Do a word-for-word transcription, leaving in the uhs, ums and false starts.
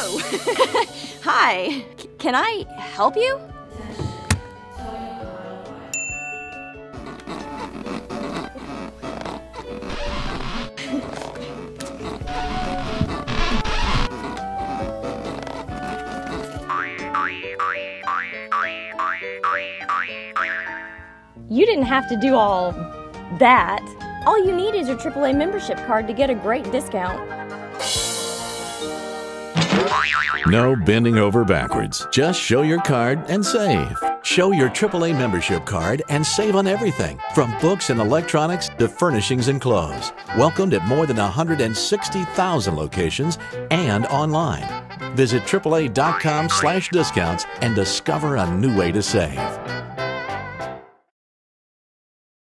Oh, hi. C- can I help you? You didn't have to do all that. All you need is your triple A membership card to get a great discount. No bending over backwards. Just show your card and save. Show your triple A membership card and save on everything, from books and electronics to furnishings and clothes. Welcomed at more than one hundred sixty thousand locations and online. Visit triple A dot com slash discounts and discover a new way to save.